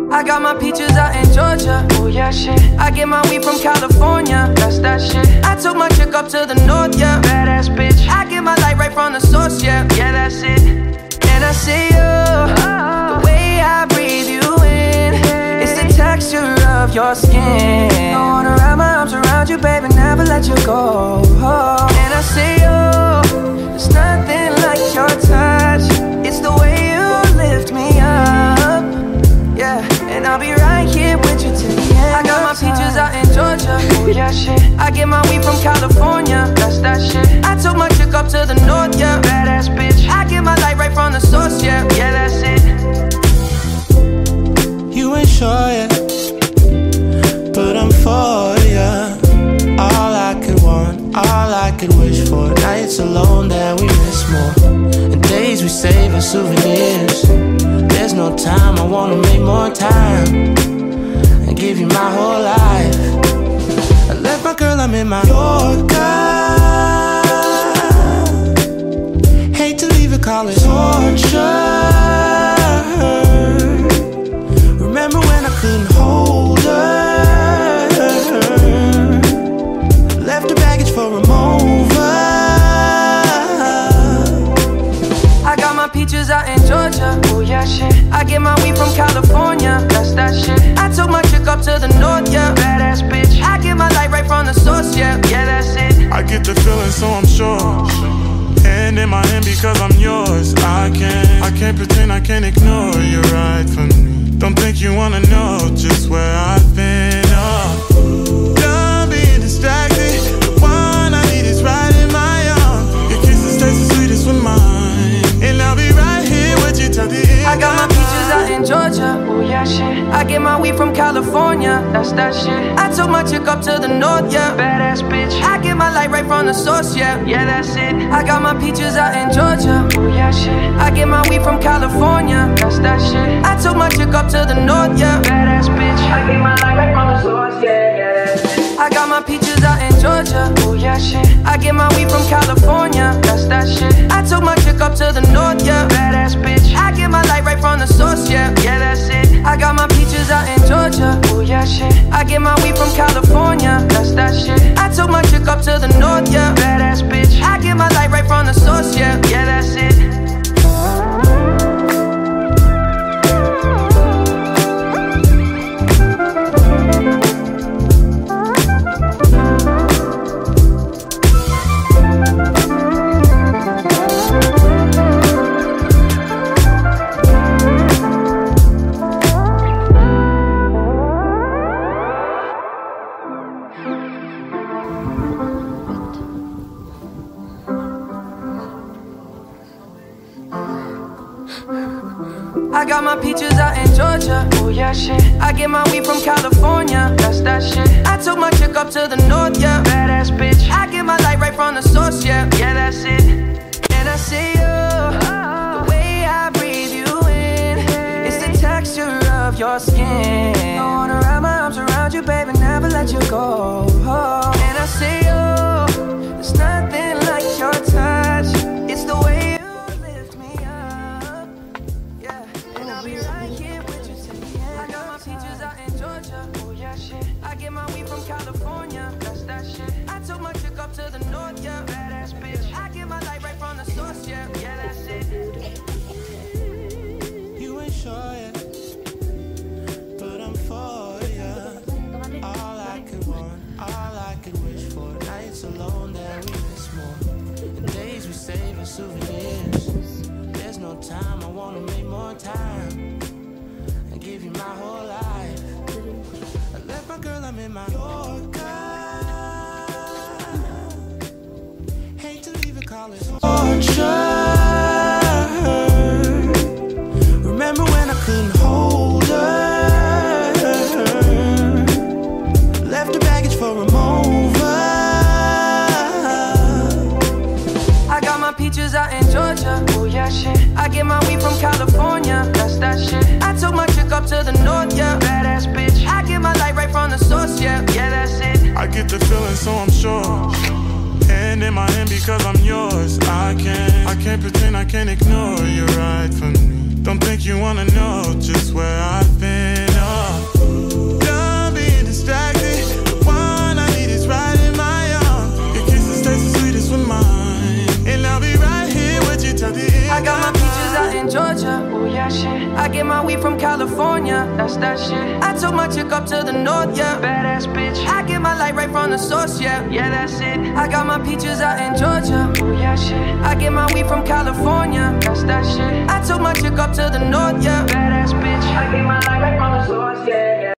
I got my peaches out in Georgia. Oh yeah, shit. I get my weed from California. That's that shit. I took my chick up to the north, yeah. Badass bitch. I get my light right from the source, yeah. Yeah, that's it. And I see you, the way I breathe you in. It's the texture of your skin. I wanna wrap my arms around you, baby, never let you go. And I see you, there's nothing like your touch. It's the way you lift me up, yeah. And I'll be right here with you till the end. I got my peaches out in Georgia. Oh yeah, shit. I get my weed from California. That's that shit. I took my chick up to the north, yeah. Badass bitch. I get my light right from the source, yeah. Yeah, that's it. You ain't sure yet, but I'm for ya. All I could want, all I could wish for. Nights alone that we miss more, and days we save as souvenirs. There's no time, I wanna make more time and give you my whole life. I left my girl, I'm in my Yorker. Hate to leave it, call it torture. Remember when I couldn't hold her? Left the baggage for a mover. I got my peaches out in Georgia. Oh yeah, shit. I get my weed from California. That's that shit. I took my chick up to the north, yeah. Badass bitch. I get my light right from the source, yeah. Yeah, that's it. I get the feeling, so I'm sure. Hand in my hand because I'm yours. I can't pretend, I can't ignore. You're right for me. Don't think you wanna know just where I've been. Oh, done being distracted. The one I need is right in my arms. Your kisses taste the sweetest with mine, and I'll be right here with you till the end. I got my peaches out in Georgia. Oh yeah, shit. I get my weed from California. That's that shit. I took my chick up to the north, yeah. Badass bitch. I get my light right from the source, yeah. Yeah, that's it. I got my peaches out in Georgia. Oh yeah, shit. I get my weed from California. That's that shit. I took my chick up to the north, yeah. Badass bitch. I get my light right from the source, yeah. Yeah, that's it. I got my peaches out in Georgia. Oh yeah, shit. I get my weed from California. That's that shit. I took my chick up to the north, yeah. Badass bitch. I get my light right from the source, yeah. Yeah, that's it. I got my peaches out in Georgia. Oh yeah, shit. I get my weed from California. That's that shit. I took my chick up to the north, yeah. Badass bitch. I get my light right from the source, yeah. Yeah, that's it. I got my peaches out in Georgia. Oh yeah, shit. I get my weed from California. That's that shit. I took my chick up to the north, yeah. Badass bitch. I get my light right from the source, yeah. Yeah, that's it. And I see you, the way I breathe you in. It's the texture of your skin. I wanna wrap my arms around you, baby, never let you go. And I see you, there's nothing like your touch. It's the way you lift me up, yeah. And I'll be right here with you till the end. I got my peaches out in Georgia. Oh yeah, shit. I get my weed from California. That's that shit. I took my chick up to the north, yeah. Badass bitch. I get my light right from the source, yeah. Yeah, that's it. You ain't sure yet, but I'm for ya. All I could want, all I could wish for. Nights alone that we miss more, and days we save as souvenirs. There's no time, I wanna make more time and give you my whole life. I left my girl, I'm in my Yorker. Hate to leave it, call it torture. Remember when I couldn't hold her? Left the baggage for a mover. I got my peaches out in Georgia. Oh yeah, shit. I get my weed from California. That's that shit. I took my chick up to the north, yeah. Badass bitch. I get my light right from the source, yeah. Yeah, that's it. I get the feeling, so I'm sure. Hand in my hand because I'm yours. I can't pretend, I can't ignore. You're right for me. Don't think you wanna know just where I've been. get my weed from California, that's that shit. I took my chick up to the north, yeah, badass bitch. I get my light right from the source, yeah, yeah, that's it. I got my peaches out in Georgia, oh yeah, shit. I get my weed from California, that's that shit. I took my chick up to the north, yeah, badass bitch. I get my light right from the source, yeah.